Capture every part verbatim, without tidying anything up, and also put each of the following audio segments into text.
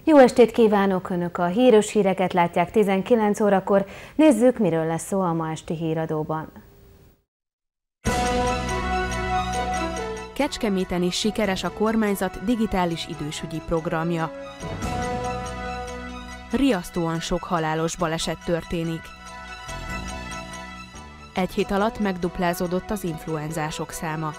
Jó estét kívánok! Önök a híres híreket látják tizenkilenc órakor. Nézzük, miről lesz szó a ma esti híradóban. Kecskeméten is sikeres a kormányzat digitális idősügyi programja. Riasztóan sok halálos baleset történik. Egy hét alatt megduplázódott az influenzások száma.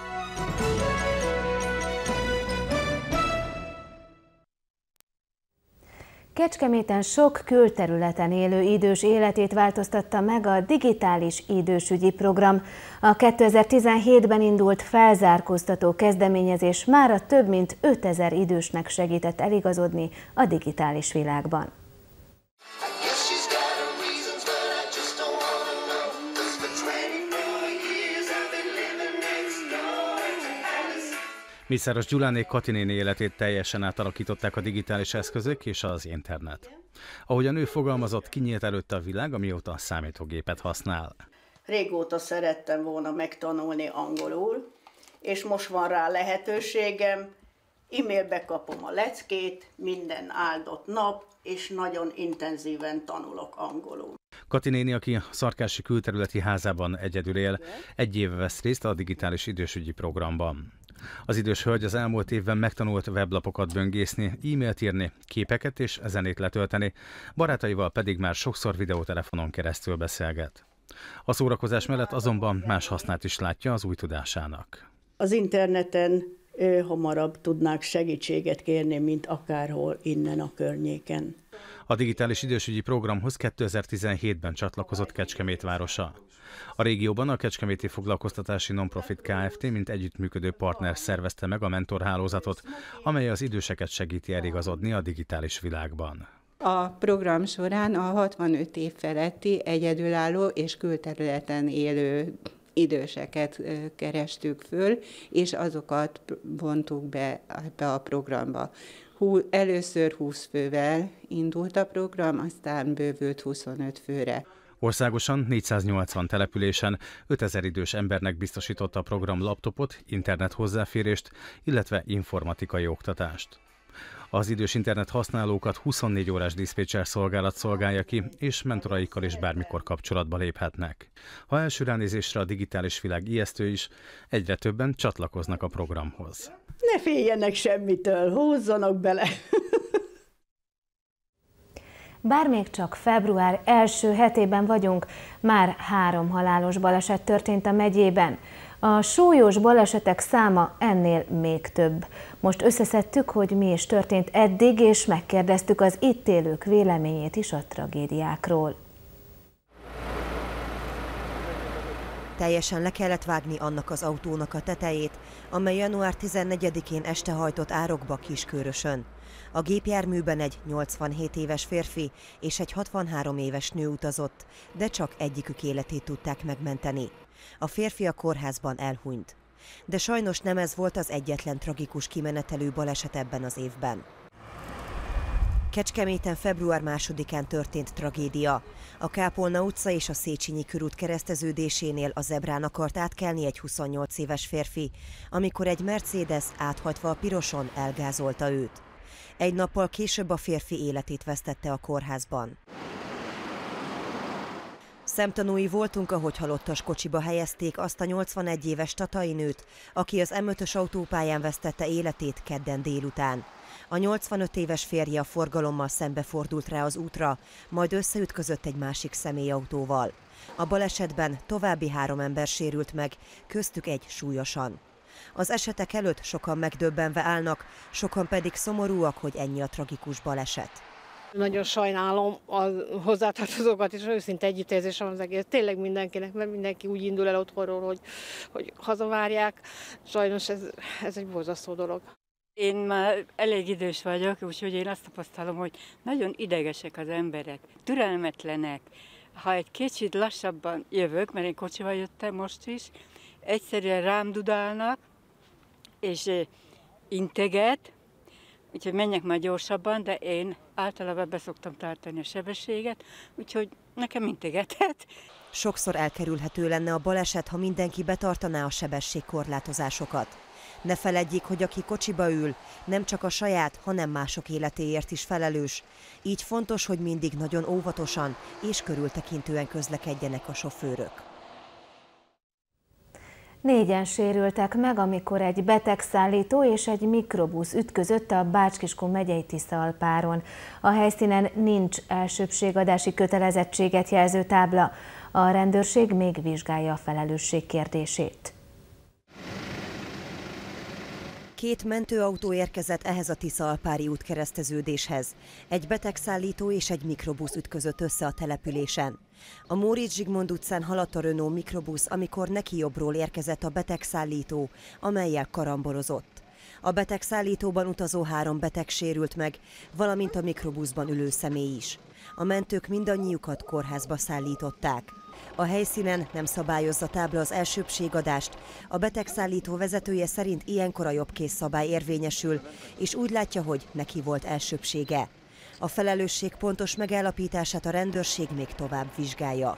Kecskeméten sok külterületen élő idős életét változtatta meg a digitális idősügyi program. A kétezer-tizenhétben indult felzárkóztató kezdeményezés mára több mint ötezer idősnek segített eligazodni a digitális világban. Mészáros Gyulánék Kati néni életét teljesen átalakították a digitális eszközök és az internet. Ahogy a nő fogalmazott, kinyílt előtte a világ, amióta a számítógépet használ. Régóta szerettem volna megtanulni angolul, és most van rá lehetőségem. E-mailbe kapom a leckét, minden áldott nap, és nagyon intenzíven tanulok angolul. Kati néni, aki a Szarkási külterületi házában egyedül él, egy éve vesz részt a digitális idősügyi programban. Az idős hölgy az elmúlt évben megtanult weblapokat böngészni, e-mailt írni, képeket és zenét letölteni, barátaival pedig már sokszor videótelefonon keresztül beszélget. A szórakozás mellett azonban más hasznát is látja az új tudásának. Az interneten ő, hamarabb tudnák segítséget kérni, mint akárhol innen a környéken. A digitális idősügyi programhoz kétezer-tizenhétben csatlakozott Kecskemét városa. A régióban a Kecskeméti Foglalkoztatási Nonprofit Kft. Mint együttműködő partner szervezte meg a mentorhálózatot, amely az időseket segíti eligazodni a digitális világban. A program során a hatvanöt év feletti egyedülálló és külterületen élő időseket kerestük föl, és azokat vontuk be ebbe a programba. Először húsz fővel indult a program, aztán bővült huszonöt főre. Országosan négyszáznyolcvan településen ötezer idős embernek biztosította a program laptopot, internet hozzáférést, illetve informatikai oktatást. Az idős internet használókat huszonnégy órás diszpécser szolgálat szolgálja ki, és mentoraikkal is bármikor kapcsolatba léphetnek. Ha első ránézésre a digitális világ ijesztő is, egyre többen csatlakoznak a programhoz. Ne féljenek semmitől, húzzanak bele! Bár még csak február első hetében vagyunk, már három halálos baleset történt a megyében. A súlyos balesetek száma ennél még több. Most összeszedtük, hogy mi is történt eddig, és megkérdeztük az itt élők véleményét is a tragédiákról. Teljesen le kellett vágni annak az autónak a tetejét, amely január tizennegyedikén este hajtott árokba Kiskörösön. A gépjárműben egy nyolcvanhét éves férfi és egy hatvanhárom éves nő utazott, de csak egyikük életét tudták megmenteni. A férfi a kórházban elhunyt. De sajnos nem ez volt az egyetlen tragikus kimenetelő baleset ebben az évben. Kecskeméten február másodikán történt tragédia. A Kápolna utca és a Széchenyi körút kereszteződésénél a zebrán akart átkelni egy huszonnyolc éves férfi, amikor egy Mercedes áthagyva a piroson elgázolta őt. Egy nappal később a férfi életét vesztette a kórházban. Szemtanúi voltunk, ahogy halottas kocsiba helyezték azt a nyolcvanegy éves tatai nőt, aki az M ötös autópályán vesztette életét kedden délután. A nyolcvanöt éves férje a forgalommal szembefordult rá az útra, majd összeütközött egy másik személyautóval. A balesetben további három ember sérült meg, köztük egy súlyosan. Az esetek előtt sokan megdöbbenve állnak, sokan pedig szomorúak, hogy ennyi a tragikus baleset. Nagyon sajnálom a hozzátartozókat, és őszinte együttérzésem az egész. Tényleg mindenkinek, mert mindenki úgy indul el otthonról, hogy, hogy hazavárják. Sajnos ez, ez egy borzasztó dolog. Én már elég idős vagyok, úgyhogy én azt tapasztalom, hogy nagyon idegesek az emberek, türelmetlenek. Ha egy kicsit lassabban jövök, mert én kocsival jöttem most is, egyszerűen rám dudálnak, és integet, úgyhogy menjek már gyorsabban, de én általában be szoktam tartani a sebességet, úgyhogy nekem integetett. Sokszor elkerülhető lenne a baleset, ha mindenki betartaná a sebességkorlátozásokat. Ne feledjék, hogy aki kocsiba ül, nem csak a saját, hanem mások életéért is felelős. Így fontos, hogy mindig nagyon óvatosan és körültekintően közlekedjenek a sofőrök. Négyen sérültek meg, amikor egy betegszállító és egy mikrobusz ütközött a Bács-Kiskun megyei Tiszaalpáron. A helyszínen nincs elsőbbségadási kötelezettséget jelző tábla. A rendőrség még vizsgálja a felelősség kérdését. Két mentőautó érkezett ehhez a Tiszaalpári útkereszteződéshez. Egy betegszállító és egy mikrobusz ütközött össze a településen. A Móricz Zsigmond utcán haladt a Renault mikrobusz, amikor neki jobbról érkezett a betegszállító, amellyel karambolozott. A betegszállítóban utazó három beteg sérült meg, valamint a mikrobuszban ülő személy is. A mentők mindannyiukat kórházba szállították. A helyszínen nem szabályozza tábla az elsőbbségadást. A betegszállító vezetője szerint ilyenkor a jobbkész szabály érvényesül, és úgy látja, hogy neki volt elsőbbsége. A felelősség pontos megállapítását a rendőrség még tovább vizsgálja.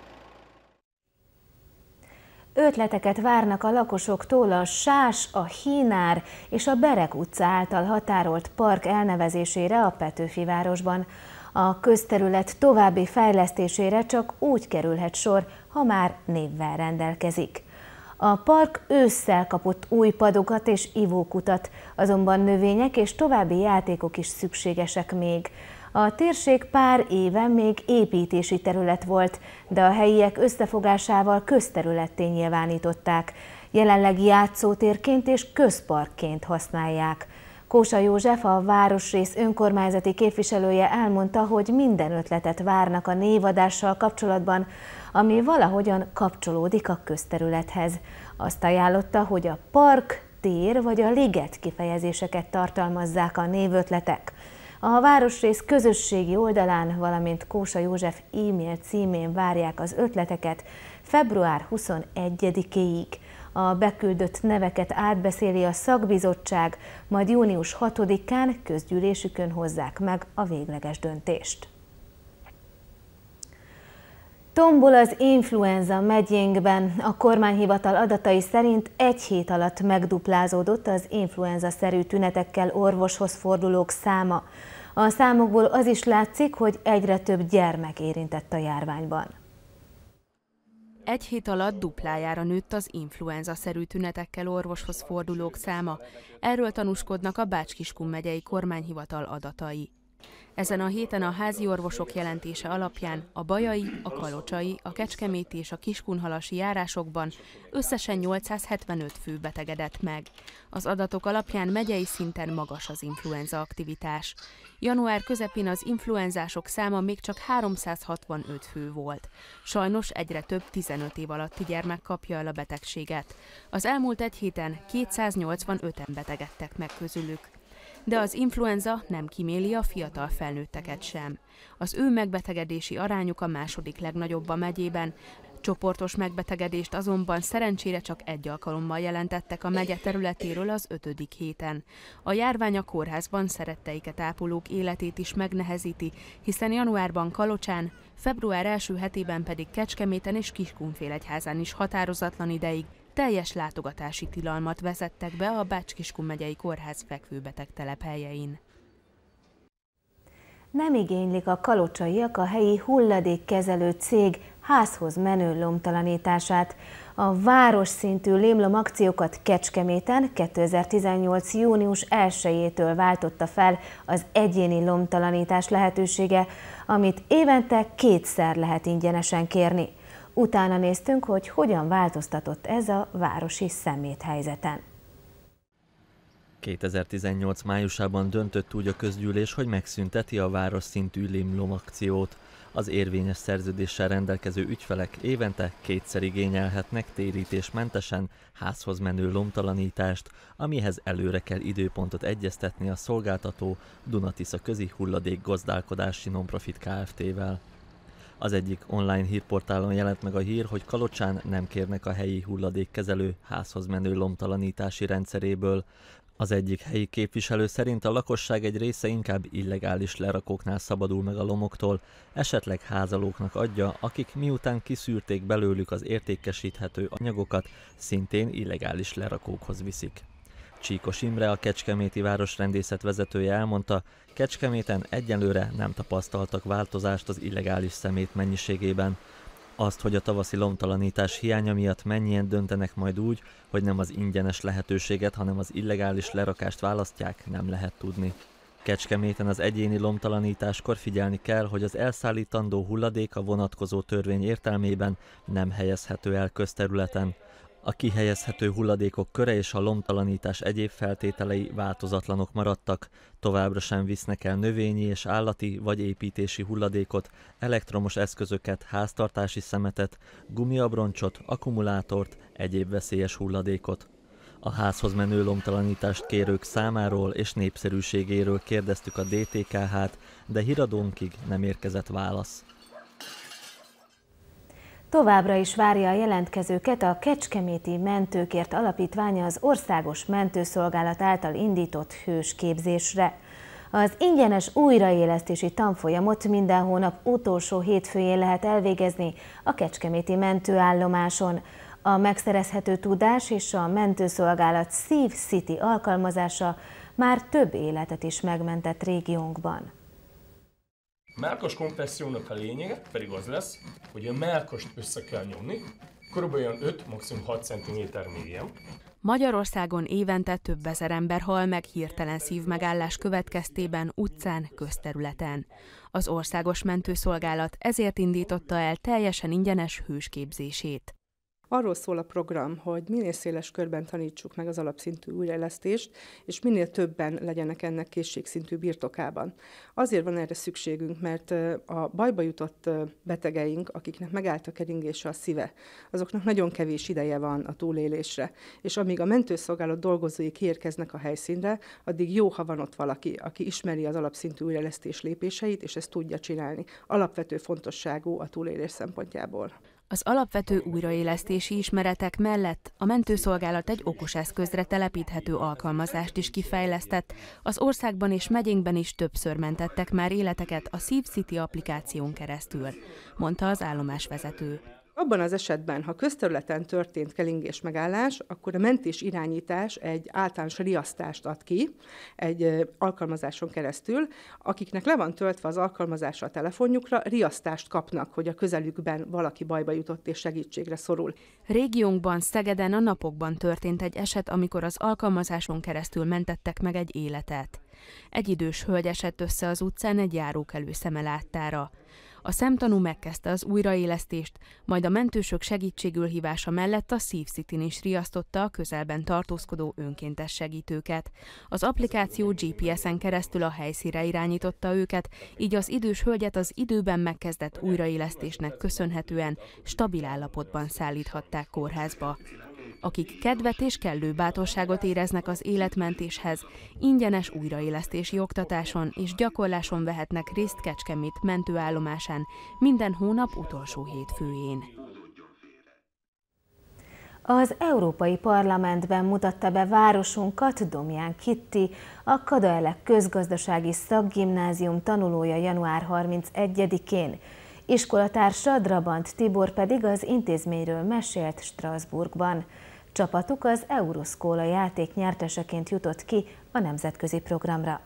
Ötleteket várnak a lakosoktól a Sás, a Hínár és a Berek utca által határolt park elnevezésére a Petőfi városban. A közterület további fejlesztésére csak úgy kerülhet sor, ha már névvel rendelkezik. A park ősszel kapott új padokat és ivókutat, azonban növények és további játékok is szükségesek még. A térség pár éve még építési terület volt, de a helyiek összefogásával közterületté nyilvánították. Jelenleg játszótérként és közparkként használják. Kósa József, a városrész önkormányzati képviselője elmondta, hogy minden ötletet várnak a névadással kapcsolatban, ami valahogyan kapcsolódik a közterülethez. Azt ajánlotta, hogy a park, tér vagy a liget kifejezéseket tartalmazzák a névötletek. A városrész közösségi oldalán, valamint Kósa József e-mail címén várják az ötleteket február huszonegyedikéig. A beküldött neveket átbeszéli a szakbizottság, majd június hatodikán közgyűlésükön hozzák meg a végleges döntést. Tombol az influenza megyénkben. A kormányhivatal adatai szerint egy hét alatt megduplázódott az influenza-szerű tünetekkel orvoshoz fordulók száma. A számokból az is látszik, hogy egyre több gyermek érintett a járványban. Egy hét alatt duplájára nőtt az influenza-szerű tünetekkel orvoshoz fordulók száma. Erről tanúskodnak a Bács-Kiskun megyei kormányhivatal adatai. Ezen a héten a házi orvosok jelentése alapján a bajai, a kalocsai, a kecskeméti és a kiskunhalasi járásokban összesen nyolcszázhetvenöt fő betegedett meg. Az adatok alapján megyei szinten magas az influenza aktivitás. Január közepén az influenzások száma még csak háromszázhatvanöt fő volt. Sajnos egyre több tizenöt év alatti gyermek kapja el a betegséget. Az elmúlt egy héten kétszáznyolcvanöten betegedtek meg közülük. De az influenza nem kíméli a fiatal felnőtteket sem. Az ő megbetegedési arányuk a második legnagyobb a megyében, csoportos megbetegedést azonban szerencsére csak egy alkalommal jelentettek a megye területéről az ötödik héten. A járvány a kórházban szeretteiket ápolók életét is megnehezíti, hiszen januárban Kalocsán, február első hetében pedig Kecskeméten és Kiskunfélegyházán is határozatlan ideig teljes látogatási tilalmat vezettek be a Bács-Kiskun megyei kórház fekvőbeteg telephelyein. Nem igénylik a kalocsaiak a helyi hulladékkezelő cég házhoz menő lomtalanítását. A város szintű lémlom akciókat Kecskeméten kétezer-tizennyolc. június elsejétől váltotta fel az egyéni lomtalanítás lehetősége, amit évente kétszer lehet ingyenesen kérni. Utána néztünk, hogy hogyan változtatott ez a városi szeméthelyzeten. kétezer-tizennyolc. májusában döntött úgy a közgyűlés, hogy megszünteti a város szintű lémlom akciót. Az érvényes szerződéssel rendelkező ügyfelek évente kétszer igényelhetnek térítésmentesen házhoz menő lomtalanítást, amihez előre kell időpontot egyeztetni a szolgáltató Dunatisza Közi Hulladék Gazdálkodási Nonprofit Kft-vel. Az egyik online hírportálon jelent meg a hír, hogy Kalocsán nem kérnek a helyi hulladékkezelő házhoz menő lomtalanítási rendszeréből. Az egyik helyi képviselő szerint a lakosság egy része inkább illegális lerakóknál szabadul meg a lomoktól, esetleg házalóknak adja, akik miután kiszűrték belőlük az értékesíthető anyagokat, szintén illegális lerakókhoz viszik. Csíkos Imre, a Kecskeméti Városrendészet vezetője elmondta, Kecskeméten egyelőre nem tapasztaltak változást az illegális szemét mennyiségében. Azt, hogy a tavaszi lomtalanítás hiánya miatt mennyien döntenek majd úgy, hogy nem az ingyenes lehetőséget, hanem az illegális lerakást választják, nem lehet tudni. Kecskeméten az egyéni lomtalanításkor figyelni kell, hogy az elszállítandó hulladék a vonatkozó törvény értelmében nem helyezhető el közterületen. A kihelyezhető hulladékok köre és a lomtalanítás egyéb feltételei változatlanok maradtak, továbbra sem visznek el növényi és állati vagy építési hulladékot, elektromos eszközöket, háztartási szemetet, gumiabroncsot, akkumulátort, egyéb veszélyes hulladékot. A házhoz menő lomtalanítást kérők számáról és népszerűségéről kérdeztük a dé té ká hát, de híradónkig nem érkezett válasz. Továbbra is várja a jelentkezőket a Kecskeméti Mentőkért Alapítványa az Országos Mentőszolgálat által indított hősképzésre. Az ingyenes újraélesztési tanfolyamot minden hónap utolsó hétfőjén lehet elvégezni a kecskeméti mentőállomáson. A megszerezhető tudás és a mentőszolgálat Szív City alkalmazása már több életet is megmentett régiónkban. A mellkas kompressziónak a lényege pedig az lesz, hogy a mellkast össze kell nyomni, körülbelül öt, maximum hat centiméter mélyen. Magyarországon évente több ezer ember hal meg hirtelen szívmegállás következtében utcán, közterületen. Az Országos Mentőszolgálat ezért indította el teljesen ingyenes hősképzését. Arról szól a program, hogy minél széles körben tanítsuk meg az alapszintű újraélesztést, és minél többen legyenek ennek készségszintű birtokában. Azért van erre szükségünk, mert a bajba jutott betegeink, akiknek megállt a keringése a szíve, azoknak nagyon kevés ideje van a túlélésre. És amíg a mentőszolgálat dolgozói kiérkeznek a helyszínre, addig jó, ha van ott valaki, aki ismeri az alapszintű újraélesztés lépéseit, és ezt tudja csinálni. Alapvető fontosságú a túlélés szempontjából. Az alapvető újraélesztési ismeretek mellett a mentőszolgálat egy okos eszközre telepíthető alkalmazást is kifejlesztett. Az országban és megyénkben is többször mentettek már életeket a Szív City applikáción keresztül, mondta az állomásvezető. Abban az esetben, ha közterületen történt keringés megállás, akkor a mentés irányítás egy általános riasztást ad ki egy alkalmazáson keresztül. Akiknek le van töltve az alkalmazásra a telefonjukra, riasztást kapnak, hogy a közelükben valaki bajba jutott és segítségre szorul. Régiónkban, Szegeden a napokban történt egy eset, amikor az alkalmazáson keresztül mentettek meg egy életet. Egy idős hölgy esett össze az utcán egy járókelő szeme láttára. A szemtanú megkezdte az újraélesztést, majd a mentősök segítségül hívása mellett a Szív Cityn is riasztotta a közelben tartózkodó önkéntes segítőket. Az applikáció gé pé es-en keresztül a helyszínre irányította őket, így az idős hölgyet az időben megkezdett újraélesztésnek köszönhetően stabil állapotban szállíthatták kórházba. Akik kedvet és kellő bátorságot éreznek az életmentéshez, ingyenes újraélesztési oktatáson és gyakorláson vehetnek részt Kecskemét mentőállomásán minden hónap utolsó hétfőjén. Az Európai Parlamentben mutatta be városunkat Domján Kitti, a Kadaelek Közgazdasági Szakgimnázium tanulója január harmincegyedikén. Iskolatársa Drabant Tibor pedig az intézményről mesélt Strasbourgban. Csapatuk az Euroszkóla játék nyerteseként jutott ki a nemzetközi programra.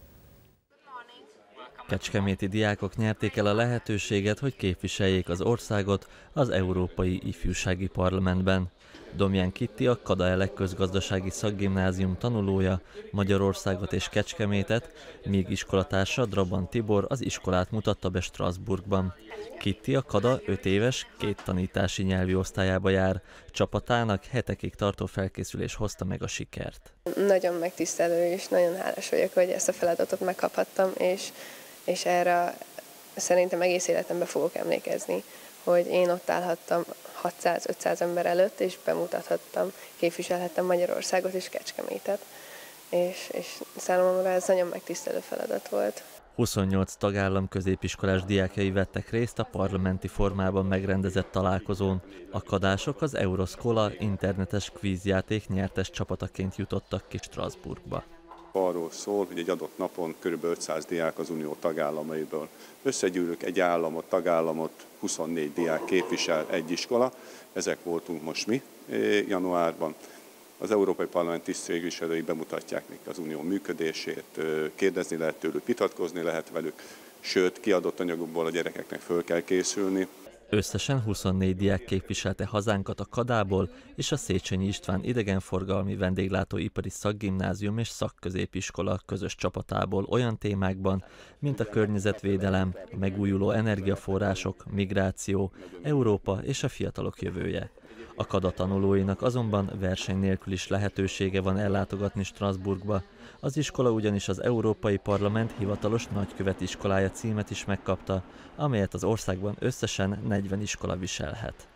Kecskeméti diákok nyerték el a lehetőséget, hogy képviseljék az országot az Európai Ifjúsági Parlamentben. Domján Kitti, a Kadaelek Közgazdasági Szakgimnázium tanulója, Magyarországot és Kecskemétet, míg iskolatársa Drabant Tibor az iskolát mutatta be Strasbourgban. Kitti a Kada öt éves, két tanítási nyelvi osztályába jár. Csapatának hetekig tartó felkészülés hozta meg a sikert. Nagyon megtisztelő és nagyon hálás vagyok, hogy ezt a feladatot megkaphattam, és, és erre szerintem egész életemben fogok emlékezni, hogy én ott állhattam hatszáz-ötszáz ember előtt, és bemutathattam, képviselhettem Magyarországot és Kecskemétet, és, és számomra ez nagyon megtisztelő feladat volt. huszonnyolc tagállam középiskolás diákjai vettek részt a parlamenti formában megrendezett találkozón. A kadások az Euroszkóla internetes kvízjáték nyertes csapataként jutottak ki Strasbourgba. Arról szól, hogy egy adott napon kb. ötszáz diák az unió tagállamaiból. Összegyűlök egy államot, tagállamot, huszonnégy diák képvisel egy iskola, ezek voltunk most mi januárban, Az Európai Parlament tisztségviselői bemutatják nekik az unió működését, kérdezni lehet tőlük, vitatkozni lehet velük, sőt, kiadott anyagokból a gyerekeknek föl kell készülni. Összesen huszonnégy diák képviselte hazánkat a Kadából és a Széchenyi István idegenforgalmi vendéglátóipari szakgimnázium és szakközépiskola közös csapatából olyan témákban, mint a környezetvédelem, a megújuló energiaforrások, migráció, Európa és a fiatalok jövője. A Kada tanulóinak azonban verseny nélkül is lehetősége van ellátogatni Strasbourgba. Az iskola ugyanis az Európai Parlament hivatalos nagykövetiskolája címet is megkapta, amelyet az országban összesen negyven iskola viselhet.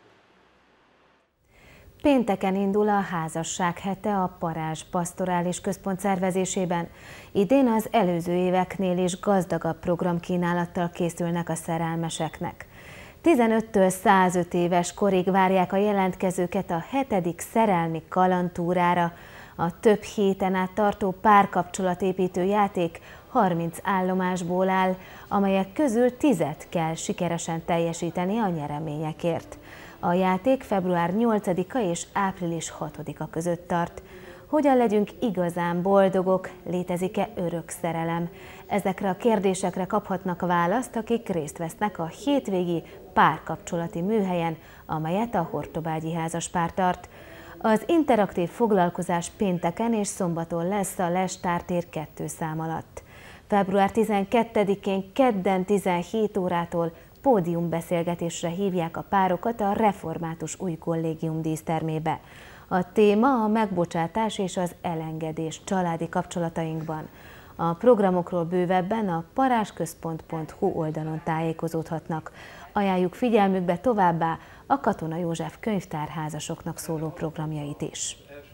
Pénteken indul a házasság hete a Parázs Pastorális Központ szervezésében. Idén az előző éveknél is gazdagabb programkínálattal készülnek a szerelmeseknek. tizenöttől százöt éves korig várják a jelentkezőket a hetedik szerelmi kalandtúrára. A több héten át tartó párkapcsolatépítő játék harminc állomásból áll, amelyek közül tízet kell sikeresen teljesíteni a nyereményekért. A játék február nyolcadika és április hatodika között tart. Hogyan legyünk igazán boldogok, létezik-e örök szerelem? Ezekre a kérdésekre kaphatnak választ, akik részt vesznek a hétvégi párkapcsolati műhelyen, amelyet a Hortobágyi Házaspár tart. Az interaktív foglalkozás pénteken és szombaton lesz a Lestár tér kettő szám alatt. február tizenkettedikén kedden tizenhét órától pódiumbeszélgetésre hívják a párokat a Református Új Kollégium dísztermébe. A téma a megbocsátás és az elengedés családi kapcsolatainkban. A programokról bővebben a parázsközpont pont hu oldalon tájékozódhatnak. Ajánljuk figyelmükbe továbbá a Katona József könyvtárházasoknak szóló programjait is.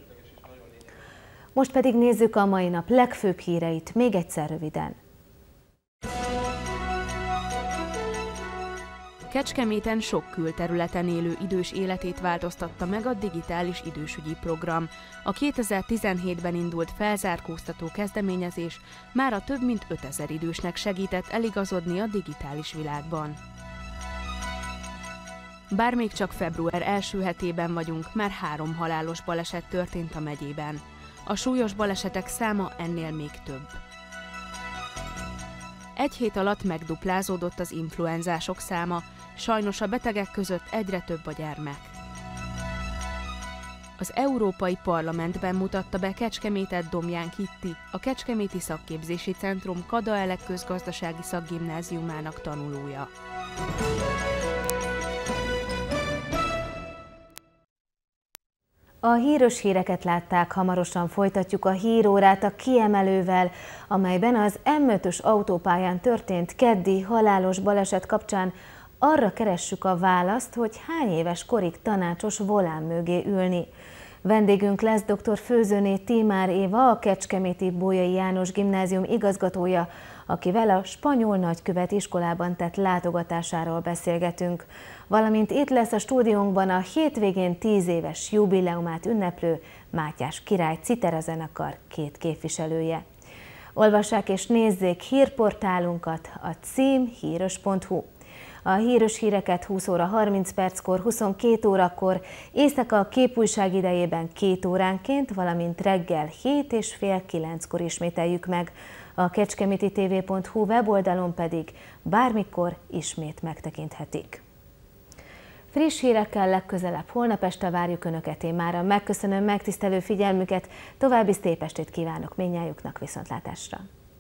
Most pedig nézzük a mai nap legfőbb híreit még egyszer röviden. Kecskeméten sok külterületen élő idős életét változtatta meg a digitális idősügyi program. A kétezer-tizenhétben indult felzárkóztató kezdeményezés már a több mint ötezer idősnek segített eligazodni a digitális világban. Bár még csak február első hetében vagyunk, már három halálos baleset történt a megyében. A súlyos balesetek száma ennél még több. Egy hét alatt megduplázódott az influenzások száma, sajnos a betegek között egyre több a gyermek. Az Európai Parlamentben mutatta be Kecskemétet Domján Kitti, a Kecskeméti Szakképzési Centrum Kada Elek közgazdasági szakgimnáziumának tanulója. A híros híreket látták, hamarosan folytatjuk a hírórát a kiemelővel, amelyben az M ötös autópályán történt keddi halálos baleset kapcsán arra keressük a választ, hogy hány éves korig tanácsos volán mögé ülni. Vendégünk lesz dr. Főzőné Tímár Éva, a kecskeméti Bolyai János Gimnázium igazgatója, akivel a spanyol nagykövet iskolában tett látogatásáról beszélgetünk. Valamint itt lesz a stúdiónkban a hétvégén tíz éves jubileumát ünneplő Mátyás király Citera zenekar két képviselője. Olvassák és nézzék hírportálunkat, a cím híros pont hu. A híros híreket húsz óra harminc perckor, huszonkét órakor, éjszaka a képújság idejében két óránként, valamint reggel hét és fél kilenckor ismételjük meg. A kecskeméti té vé pont hu weboldalon pedig bármikor ismét megtekinthetik. Friss hírekkel legközelebb holnap este várjuk Önöket, én mára megköszönöm megtisztelő figyelmüket, további szép estét kívánok mindnyájuknak, viszontlátásra!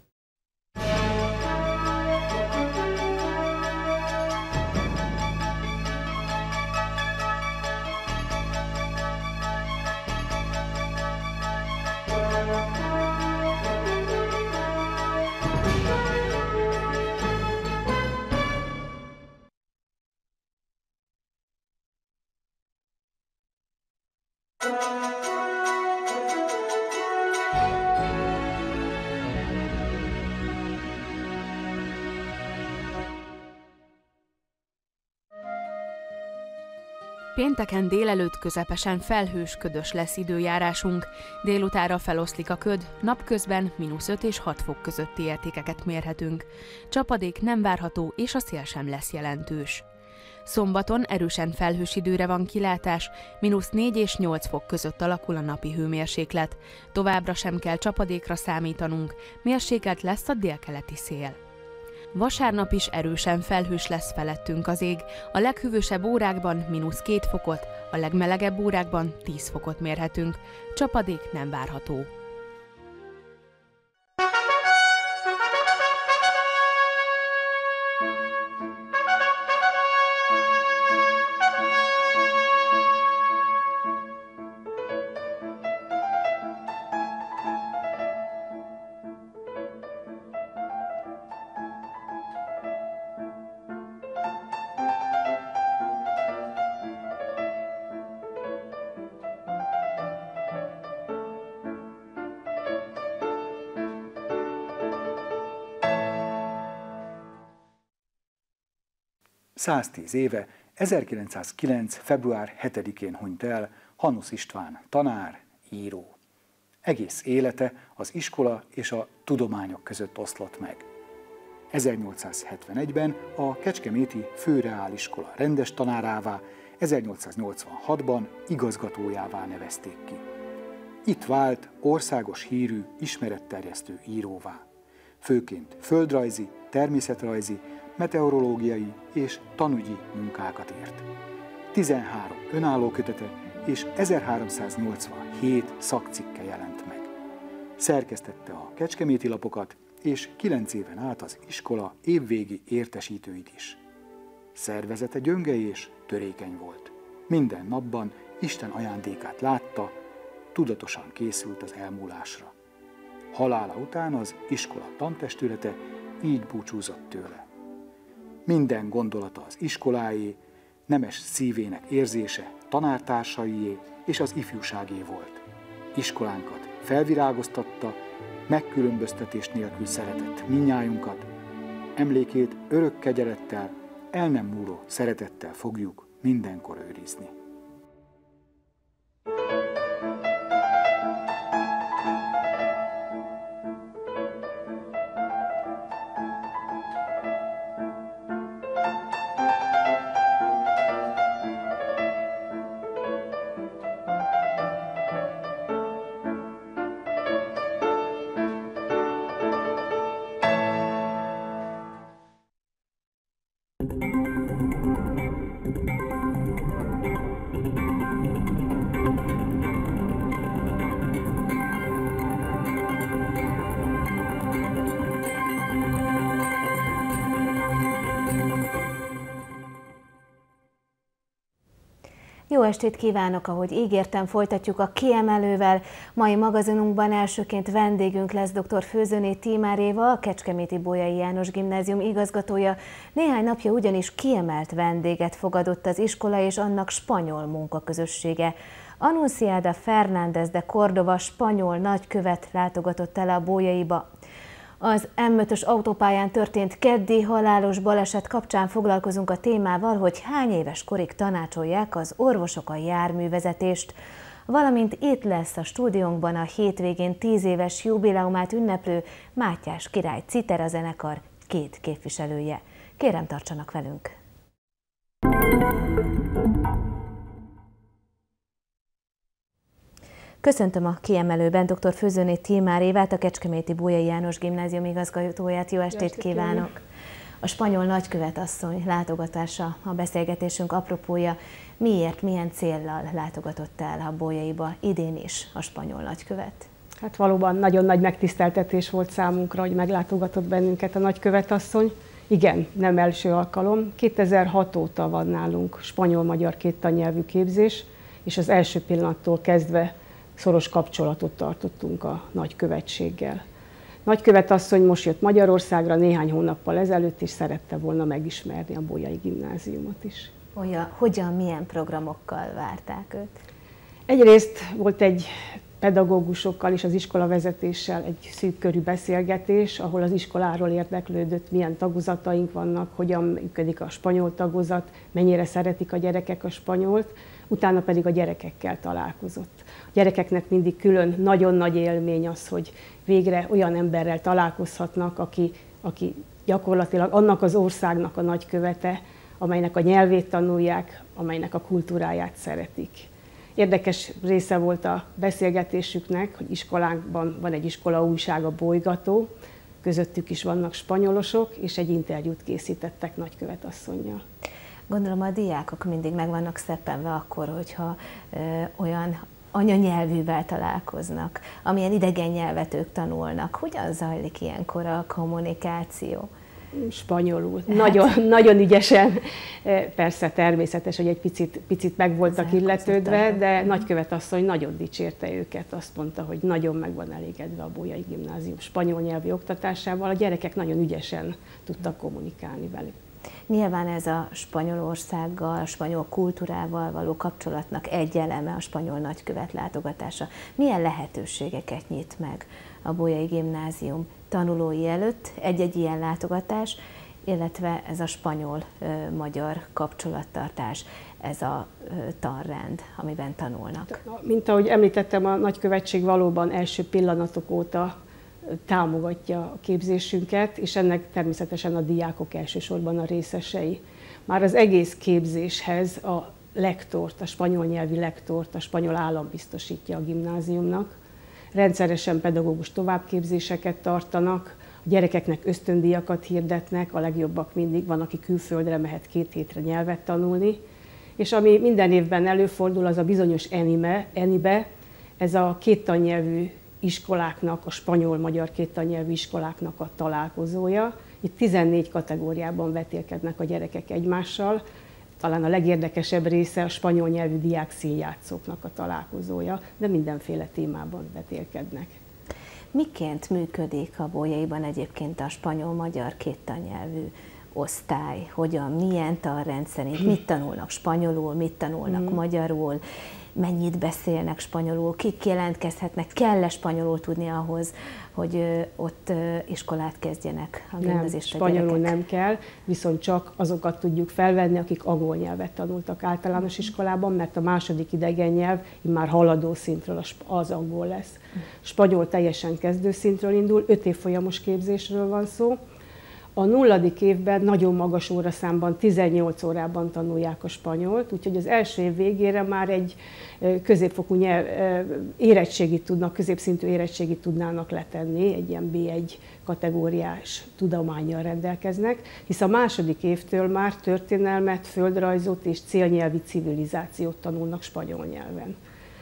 Pénteken délelőtt közepesen felhős, ködös lesz időjárásunk, délutára feloszlik a köd, napközben mínusz öt és hat fok közötti értékeket mérhetünk. Csapadék nem várható és a szél sem lesz jelentős. Szombaton erősen felhős időre van kilátás, mínusz négy és nyolc fok között alakul a napi hőmérséklet. Továbbra sem kell csapadékra számítanunk, mérsékelt lesz a délkeleti szél. Vasárnap is erősen felhős lesz felettünk az ég, a leghűvösebb órákban mínusz két fokot, a legmelegebb órákban tíz fokot mérhetünk, csapadék nem várható. száztíz éve, ezerkilencszázkilenc. február hetedikén hunyt el Hanusz István tanár, író. Egész élete az iskola és a tudományok között oszlott meg. ezernyolcszázhetvenegyben a Kecskeméti Főreáliskola rendes tanárává, ezernyolcszáznyolcvanhatban igazgatójává nevezték ki. Itt vált országos hírű, ismeretterjesztő íróvá. Főként földrajzi, természetrajzi, meteorológiai és tanügyi munkákat írt. tizenhárom önálló kötete és ezerháromszáznyolcvanhét szakcikke jelent meg. Szerkesztette a kecskeméti lapokat, és kilenc éven át az iskola évvégi értesítőit is. Szervezete gyönge és törékeny volt. Minden napban Isten ajándékát látta, tudatosan készült az elmúlásra. Halála után az iskola tantestülete így búcsúzott tőle. Minden gondolata az iskoláé, nemes szívének érzése tanártársaié és az ifjúságé volt. Iskolánkat felvirágoztatta, megkülönböztetés nélkül szeretett mindnyájunkat, emlékét örök kegyelettel, el nem múló szeretettel fogjuk mindenkor őrizni. Jó estét kívánok, ahogy ígértem, folytatjuk a kiemelővel. Mai magazinunkban elsőként vendégünk lesz dr. Főzőné Tímár Éva, a Kecskeméti Bolyai János Gimnázium igazgatója. Néhány napja ugyanis kiemelt vendéget fogadott az iskola és annak spanyol munkaközössége. Anunciada Fernández de Cordova spanyol nagykövet látogatott el a Bolyaiba. Az M ötös autópályán történt keddi halálos baleset kapcsán foglalkozunk a témával, hogy hány éves korig tanácsolják az orvosok a járművezetést, valamint itt lesz a stúdiónkban a hétvégén tíz éves jubileumát ünneplő Mátyás király Citera zenekar két képviselője. Kérem, tartsanak velünk! Köszöntöm a kiemelőben dr. Főzőné Tímár Évát, a Kecskeméti Bolyai János Gimnázium igazgatóját. Jó estét kívánok! A spanyol nagykövet asszony látogatása a beszélgetésünk apropója. Miért, milyen céllal látogatott el a Bolyaiba idén is a spanyol nagykövet? Hát valóban nagyon nagy megtiszteltetés volt számunkra, hogy meglátogatott bennünket a nagykövet asszony. Igen, nem első alkalom. kétezer-hat óta van nálunk spanyol-magyar kéttannyelvű képzés, és az első pillanattól kezdve szoros kapcsolatot tartottunk a nagykövetséggel. Nagykövet asszony most jött Magyarországra néhány hónappal ezelőtt, és szerette volna megismerni a Bolyai Gimnáziumot is. Olyan, hogyan, milyen programokkal várták őt? Egyrészt volt egy pedagógusokkal és az iskolavezetéssel egy szűk körű beszélgetés, ahol az iskoláról érdeklődött, milyen tagozataink vannak, hogyan működik a spanyol tagozat, mennyire szeretik a gyerekek a spanyolt, utána pedig a gyerekekkel találkozott. A gyerekeknek mindig külön nagyon nagy élmény az, hogy végre olyan emberrel találkozhatnak, aki, aki gyakorlatilag annak az országnak a nagykövete, amelynek a nyelvét tanulják, amelynek a kultúráját szeretik. Érdekes része volt a beszélgetésüknek, hogy iskolánkban van egy iskola újság, a Bolygató, közöttük is vannak spanyolosok, és egy interjút készítettek nagykövet asszonnyal. Gondolom a diákok mindig meg vannak szeppenve akkor, hogyha ö, olyan anyanyelvűvel találkoznak, amilyen idegen nyelvet ők tanulnak. Hogyan zajlik ilyenkor a kommunikáció? Spanyolul. Hát. Nagyon, nagyon ügyesen. Persze természetes, hogy egy picit, picit meg voltak illetődve, de nagykövet asszony nagyon dicsérte őket. Azt mondta, hogy nagyon meg van elégedve a Bolyai Gimnázium spanyol nyelvi oktatásával. A gyerekek nagyon ügyesen tudtak kommunikálni velük. Nyilván ez a Spanyolországgal, a spanyol kultúrával való kapcsolatnak egy eleme a spanyol nagykövet látogatása. Milyen lehetőségeket nyit meg a Bolyai Gimnázium tanulói előtt egy-egy ilyen látogatás, illetve ez a spanyol-magyar kapcsolattartás, ez a tanrend, amiben tanulnak? Mint ahogy említettem, a nagykövetség valóban első pillanatok óta támogatja a képzésünket, és ennek természetesen a diákok elsősorban a részesei. Már az egész képzéshez a lektort, a spanyol nyelvi lektort a spanyol állam biztosítja a gimnáziumnak. Rendszeresen pedagógus továbbképzéseket tartanak, a gyerekeknek ösztöndíjakat hirdetnek, a legjobbak mindig van, aki külföldre mehet két hétre nyelvet tanulni, és ami minden évben előfordul, az a bizonyos enime, enibe, ez a kéttannyelvű iskoláknak, a spanyol-magyar kéttannyelvű iskoláknak a találkozója. Itt tizennégy kategóriában vetélkednek a gyerekek egymással. Talán a legérdekesebb része a spanyol nyelvű diák színjátszóknak a találkozója, de mindenféle témában vetélkednek. Miként működik a Bolyaiban egyébként a spanyol-magyar kéttannyelvű osztály? Hogyan, milyen tanrend szerint? Mit tanulnak spanyolul, mit tanulnak mm. magyarul? Mennyit beszélnek spanyolul, kik jelentkezhetnek, kell-e spanyolul tudni ahhoz, hogy ott iskolát kezdjenek a gimnazista gyerekek? Nem, spanyolul gyerekek? nem kell, viszont csak azokat tudjuk felvenni, akik angol nyelvet tanultak általános iskolában, mert a második idegen nyelv már haladó szintről az angol lesz. Spanyol teljesen kezdőszintről indul, öt évfolyamos képzésről van szó. A nulladik évben nagyon magas óraszámban, tizennyolc órában tanulják a spanyolt, úgyhogy az első év végére már egy középfokú nyelv, érettségit tudnak, középszintű érettségit tudnának letenni, egy ilyen bé egy kategóriás tudománnyal rendelkeznek, hisz a második évtől már történelmet, földrajzot és célnyelvi civilizációt tanulnak spanyol nyelven.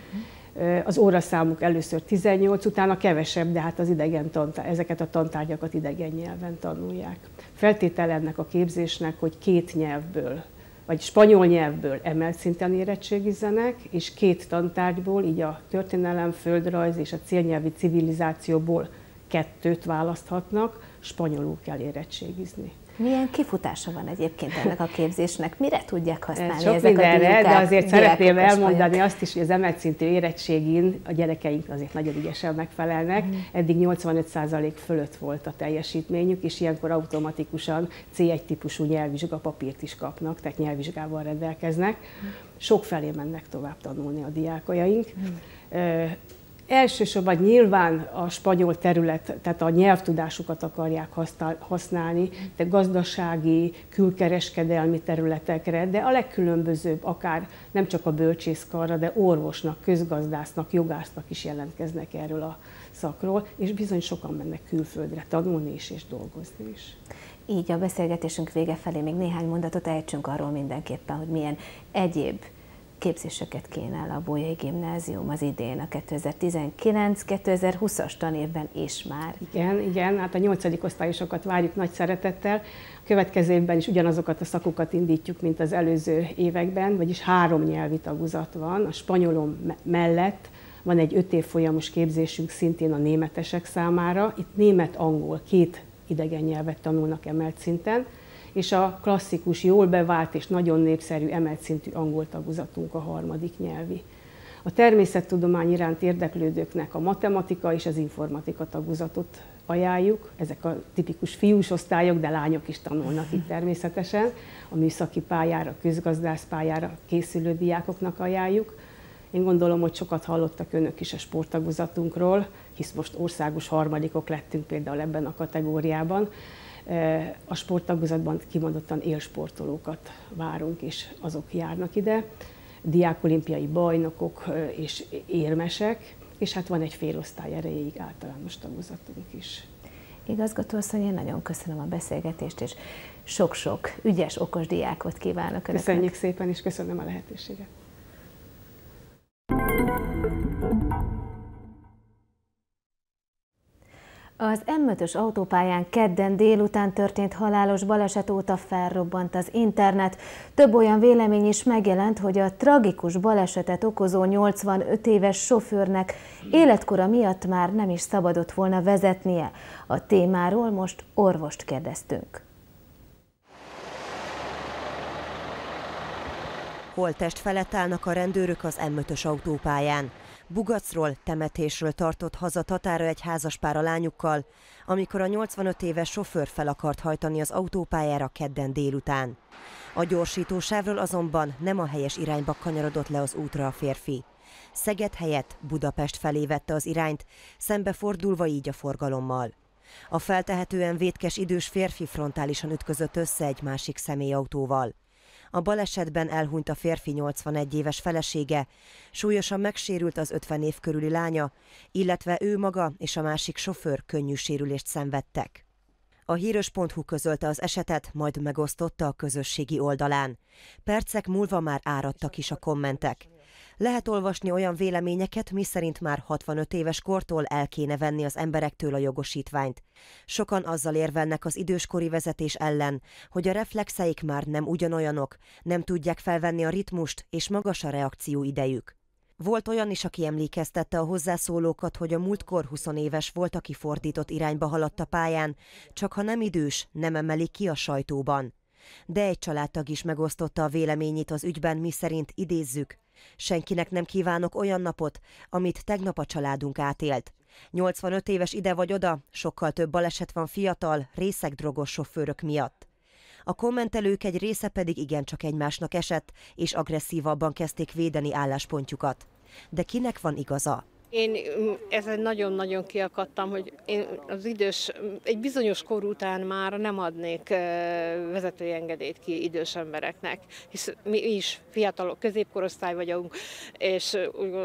Az óraszámuk először tizennyolc, utána kevesebb, de hát az idegen tantár, ezeket a tantárgyakat idegen nyelven tanulják. Feltétel ennek a képzésnek, hogy két nyelvből, vagy spanyol nyelvből emelt szinten érettségizzenek, és két tantárgyból, így a történelem, földrajz és a célnyelvi civilizációból kettőt választhatnak, spanyolul kell érettségizni. Milyen kifutása van egyébként ennek a képzésnek? Mire tudják használni Sok ezek mindenre, a diákok? de azért szeretném elmondani vagyok. azt is, hogy az emelt szintű érettségén a gyerekeink azért nagyon ügyesen megfelelnek. Mm. Eddig nyolcvanöt százalék fölött volt a teljesítményük, és ilyenkor automatikusan cé egy típusú nyelvvizsgapapírt is kapnak, tehát nyelvvizsgával rendelkeznek. Mm. Sokfelé mennek tovább tanulni a diákjaink. Mm. Elsősorban nyilván a spanyol terület, tehát a nyelvtudásukat akarják használni, de gazdasági, külkereskedelmi területekre, de a legkülönbözőbb, akár nem csak a bölcsészkarra, de orvosnak, közgazdásznak, jogásznak is jelentkeznek erről a szakról, és bizony sokan mennek külföldre tanulni is és dolgozni is. Így a beszélgetésünk vége felé még néhány mondatot ejtsünk arról mindenképpen, hogy milyen egyéb képzéseket kínál a Bolyai Gimnázium az idén, a kétezer-tizenkilenc kétezer-húszas tanévben is már. Igen, igen, hát a nyolcadik osztályosokat várjuk nagy szeretettel. A következő évben is ugyanazokat a szakokat indítjuk, mint az előző években, vagyis három nyelvi tagozat van. A spanyolom mellett van egy öt évfolyamos képzésünk szintén a németesek számára. Itt német-angol két idegen nyelvet tanulnak emelt szinten, és a klasszikus, jól bevált és nagyon népszerű emelt szintű angol tagozatunk a harmadik nyelvi. A természettudomány iránt érdeklődőknek a matematika és az informatika tagozatot ajánljuk. Ezek a tipikus fiús osztályok, de lányok is tanulnak itt természetesen. A műszaki pályára, közgazdász pályára készülő diákoknak ajánljuk. Én gondolom, hogy sokat hallottak önök is a sporttagozatunkról, hisz most országos harmadikok lettünk például ebben a kategóriában. A sporttagozatban kimondottan élsportolókat várunk, és azok járnak ide. Diákolimpiai bajnokok és érmesek, és hát van egy félosztály erejéig általános tagozatunk is. Igazgatóasszony, én nagyon köszönöm a beszélgetést, és sok-sok ügyes, okos diákot kívánok önöknek. Köszönjük szépen, és köszönöm a lehetőséget. Az M ötös autópályán kedden délután történt halálos baleset óta felrobbant az internet. Több olyan vélemény is megjelent, hogy a tragikus balesetet okozó nyolcvanöt éves sofőrnek életkora miatt már nem is szabadott volna vezetnie. A témáról most orvost kérdeztünk. Holttest felett állnak a rendőrök az M ötös autópályán. Bugacról, temetésről tartott haza Tatára egy házaspár a lányukkal, amikor a nyolcvanöt éves sofőr fel akart hajtani az autópályára kedden délután. A gyorsítósávról azonban nem a helyes irányba kanyarodott le az útra a férfi. Szeged helyett Budapest felé vette az irányt, szembefordulva így a forgalommal. A feltehetően vétkes idős férfi frontálisan ütközött össze egy másik személyautóval. A balesetben elhunyt a férfi nyolcvanegy éves felesége, súlyosan megsérült az ötven év körüli lánya, illetve ő maga és a másik sofőr könnyű sérülést szenvedtek. A híros pont hu közölte az esetet, majd megosztotta a közösségi oldalán. Percek múlva már áradtak is a kommentek. Lehet olvasni olyan véleményeket, miszerint már hatvanöt éves kortól el kéne venni az emberektől a jogosítványt. Sokan azzal érvelnek az időskori vezetés ellen, hogy a reflexeik már nem ugyanolyanok, nem tudják felvenni a ritmust és magas a reakcióidejük. Volt olyan is, aki emlékeztette a hozzászólókat, hogy a múltkor huszonéves volt, aki fordított irányba haladt a pályán, csak ha nem idős, nem emelik ki a sajtóban. De egy családtag is megosztotta a véleményét az ügyben, miszerint idézzük: senkinek nem kívánok olyan napot, amit tegnap a családunk átélt. nyolcvanöt éves ide vagy oda, sokkal több baleset van fiatal, részeg drogos sofőrök miatt. A kommentelők egy része pedig igencsak egymásnak esett, és agresszívabban kezdték védeni álláspontjukat. De kinek van igaza? Én ezen nagyon-nagyon kiakadtam, hogy én az idős, egy bizonyos kor után már nem adnék vezetői engedélyt ki idős embereknek, hisz mi is fiatalok, középkorosztály vagyunk, és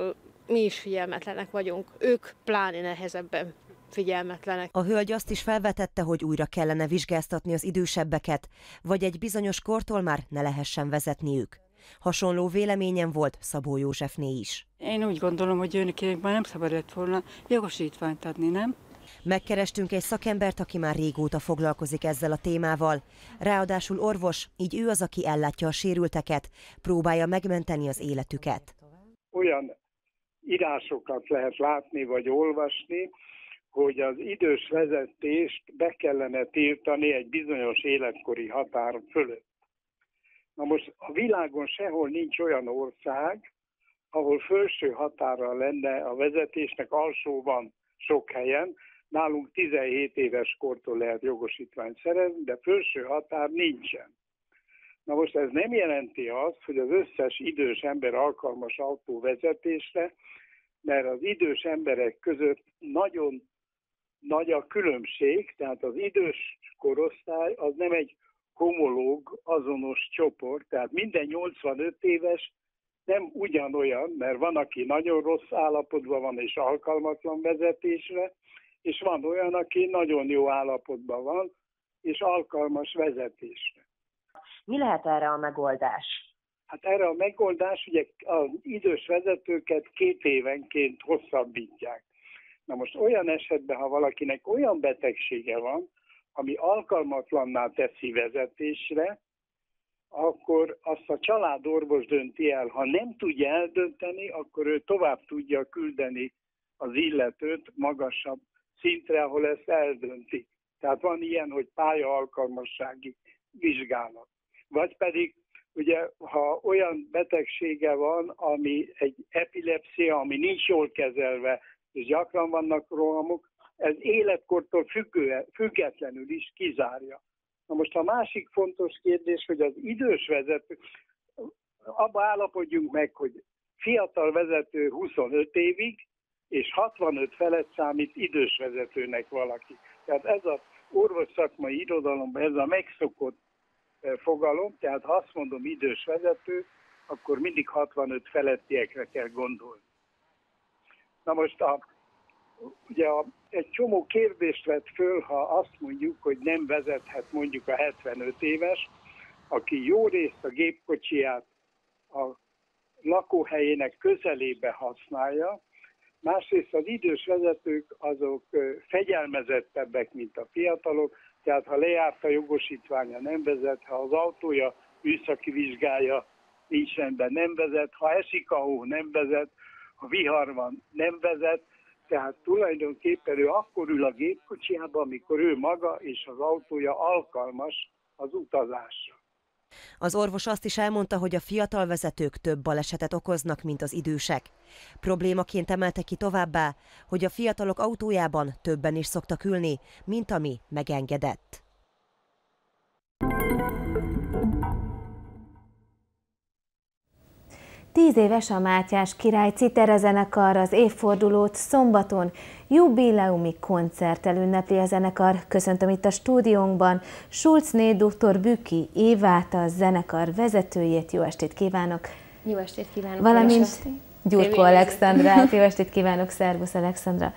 mi is figyelmetlenek vagyunk, ők pláne nehezebben figyelmetlenek. A hölgy azt is felvetette, hogy újra kellene vizsgáztatni az idősebbeket, vagy egy bizonyos kortól már ne lehessen vezetniük. Hasonló véleményem volt Szabó Józsefné is. Én úgy gondolom, hogy őnek már nem szabadott volna jogosítványt adni, nem? Megkerestünk egy szakembert, aki már régóta foglalkozik ezzel a témával. Ráadásul orvos, így ő az, aki ellátja a sérülteket, próbálja megmenteni az életüket. Olyan írásokat lehet látni vagy olvasni, hogy az idős vezetést be kellene tiltani egy bizonyos életkori határ fölött. Na most a világon sehol nincs olyan ország, ahol felső határa lenne a vezetésnek, alsóban sok helyen. Nálunk tizenhét éves kortól lehet jogosítványt szerezni, de felső határ nincsen. Na most ez nem jelenti azt, hogy az összes idős ember alkalmas autóvezetésre, mert az idős emberek között nagyon nagy a különbség, tehát az idős korosztály az nem egy homológ, azonos csoport, tehát minden nyolcvanöt éves nem ugyanolyan, mert van, aki nagyon rossz állapotban van és alkalmatlan vezetésre, és van olyan, aki nagyon jó állapotban van és alkalmas vezetésre. Mi lehet erre a megoldás? Hát erre a megoldás, ugye az idős vezetőket két évenként hosszabbítják. Na most olyan esetben, ha valakinek olyan betegsége van, ami alkalmatlanná teszi vezetésre, akkor azt a családorvos dönti el. Ha nem tudja eldönteni, akkor ő tovább tudja küldeni az illetőt magasabb szintre, ahol ezt eldönti. Tehát van ilyen, hogy pályaalkalmassági vizsgálat. Vagy pedig, ugye, ha olyan betegsége van, ami egy epilepszia, ami nincs jól kezelve, és gyakran vannak rohamok, ez életkortól függő, függetlenül is kizárja. Na most a másik fontos kérdés, hogy az idős vezető, abba állapodjunk meg, hogy fiatal vezető huszonöt évig, és hatvanöt felett számít idős vezetőnek valaki. Tehát ez az orvos szakmai irodalomban ez a megszokott fogalom, tehát ha azt mondom idős vezető, akkor mindig hatvanöt felettiekre kell gondolni. Na most a, ugye a, egy csomó kérdést vett föl, ha azt mondjuk, hogy nem vezethet mondjuk a hetvenöt éves, aki jó részt a gépkocsiját a lakóhelyének közelébe használja, másrészt az idős vezetők azok fegyelmezettebbek, mint a fiatalok, tehát ha lejárt a jogosítványa, nem vezet, ha az autója műszaki vizsgája nincs rendben, nem vezet, ha esik a hó, nem vezet, ha vihar van, nem vezet, tehát tulajdonképpen ő akkor ül a gépkocsiába, amikor ő maga és az autója alkalmas az utazásra. Az orvos azt is elmondta, hogy a fiatal vezetők több balesetet okoznak, mint az idősek. Problémaként emelte ki továbbá, hogy a fiatalok autójában többen is szoktak ülni, mint ami megengedett. Tíz éves a Mátyás Király Citera-zenekar, az évfordulót szombaton jubileumi koncerttel ünnepli a zenekar. Köszöntöm itt a stúdiónkban Schulzné dr. Büki Évát, a zenekar vezetőjét. Jó estét kívánok! Jó estét kívánok! Valamint Gyurkó Alexandrát. Jó estét kívánok! Szervusz, Alexandra!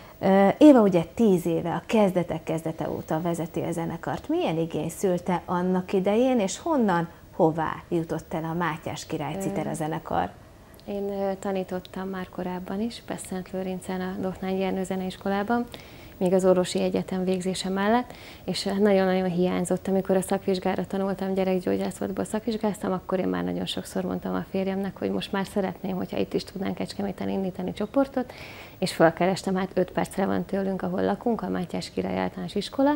Éva ugye tíz éve, a kezdetek kezdete óta vezeti a zenekart. Milyen igény szülte annak idején, és honnan, hová jutott el a Mátyás Király Citera-zenekar? Én tanítottam már korábban is, Pest-Szent-Lőrincen a Doknányi Ernő Zeneiskolában, még az orvosi egyetem végzése mellett, és nagyon-nagyon hiányzott. Amikor a szakvizsgára tanultam, gyerekgyógyászatból szakvizsgáztam, akkor én már nagyon sokszor mondtam a férjemnek, hogy most már szeretném, hogyha itt is tudnánk Kecskeméten indítani csoportot, és felkerestem, hát öt percre van tőlünk, ahol lakunk, a Mátyás Király Általános Iskola,